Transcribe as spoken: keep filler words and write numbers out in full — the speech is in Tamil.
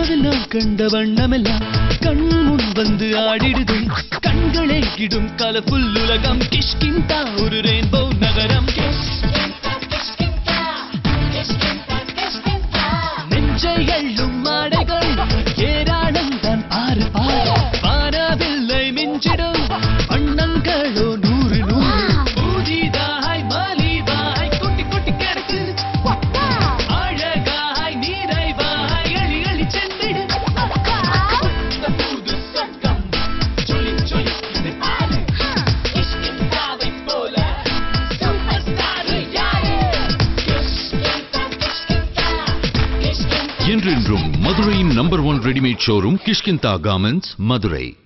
கனவில் நான் கண்ட வண்ணமெல்லாம் கண் முன் வந்து ஆடிடுதே கண்களே இடும் கலர்ஃபுல் உலகம் கிஷ்கிந்தா ஒரு ரெயின்போ நகரம் நெஞ்சை எள்ளும் மாடைகள் ஏராளம் தான் பாரு பாரு வானவில்லை மிஞ்சிடும் வண்ணங்களோ நூறு நூறு பூஜிதாய் மலிவாய் குட்டி குட்டி கிடக்கு அழகாய் நீரைவாய் எளி எளி சென்றிடு புது சொர்க்கம் ஜொலி ஜொலி இது பாரு கிஷ்கிந்தாவை போல சூப்பர் ஸ்டார் யாரு கிஷ்கிந்தா கிஷ்கிந்தா கிஷ்கிந்தா என்றென்றும் மதுரையின் number one readymade showroom Kishkindha garments Madurai.